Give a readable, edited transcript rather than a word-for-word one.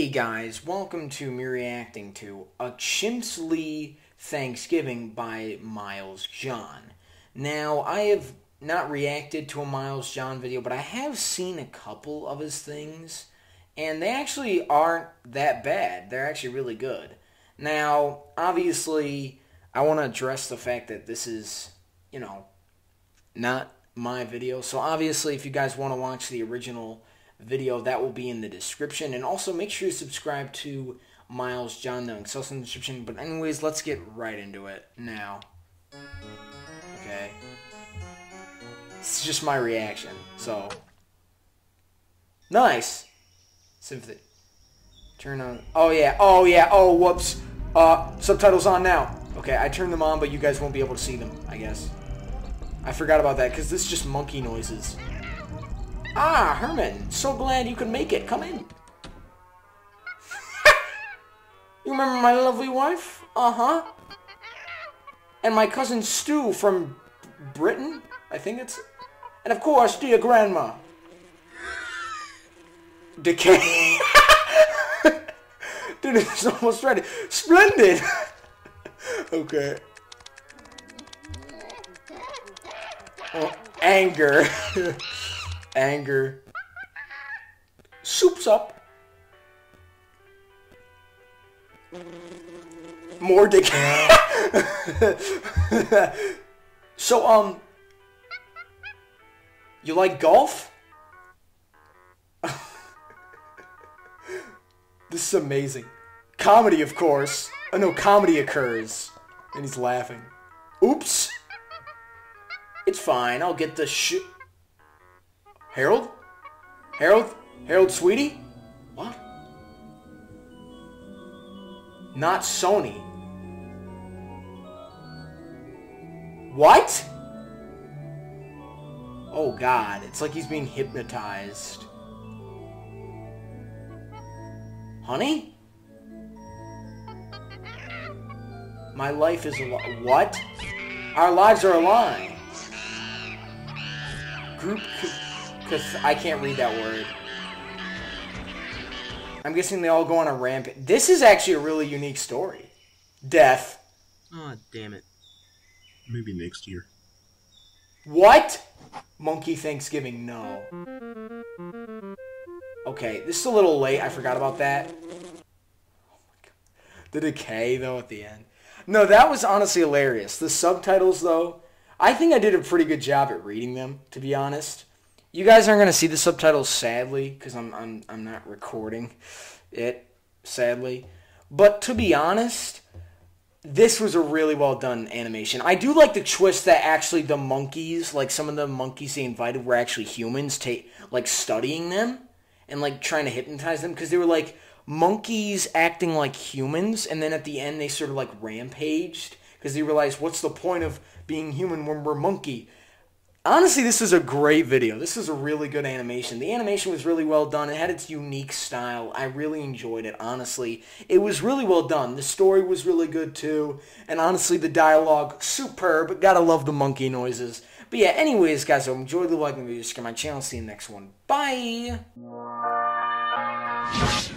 guys, welcome to me reacting to A Chimpsley Thanksgiving by Miles John. Now, I have not reacted to a Miles John video, but I have seen a couple of his things, and they actually aren't that bad. They're actually really good. Now, obviously, I want to address the fact that this is, not my video. So obviously, if you guys want to watch the original video, that will be in the description, and also make sure you subscribe to Miles John. The link's also in the description. But anyways, let's get right into it now. Okay, it's just my reaction. So nice. Sympathy. Turn on. Oh yeah. Oh whoops. Subtitles on now. Okay, I turned them on, but you guys won't be able to see them, I guess. I forgot about that because this is just monkey noises. Ah, Herman, so glad you could make it. Come in. You remember my lovely wife? Uh-huh. And my cousin Stu from Britain, I think it's... And of course, dear grandma. Decay. Dude, it's almost ready. Splendid. Okay. Oh, anger. Anger. Soup's up. More decay. So, you like golf? This is amazing. Comedy, of course. Oh no, comedy occurs. And he's laughing. Oops. It's fine, I'll get the Harold? Harold, sweetie? What? Not Sony. What? Oh God, it's like he's being hypnotized. Honey? My life is a lie. What? Our lives are a lie. Group... I can't read that word. I'm guessing they all go on a rampage. This is actually a really unique story. Death. Oh, damn it. Maybe next year. What? Monkey Thanksgiving, no. Okay, this is a little late. I forgot about that. Oh my God. The decay, though, at the end. No, that was honestly hilarious. The subtitles, though, I think I did a pretty good job at reading them, to be honest. You guys aren't gonna see the subtitles, sadly, because I'm not recording it, sadly. But to be honest, this was a really well done animation. I do like the twist that actually the monkeys, like some of the monkeys they invited were actually humans, like studying them and like trying to hypnotize them, because they were like monkeys acting like humans, and then at the end they sort of like rampaged because they realized, what's the point of being human when we're monkey? Honestly, this is a great video. This is a really good animation. The animation was really well done. It had its unique style. I really enjoyed it, honestly. It was really well done. The story was really good, too. And honestly, the dialogue, superb. Gotta love the monkey noises. But yeah, anyways, guys, I enjoyed the like and video. Subscribe to my channel. See you in the next one. Bye!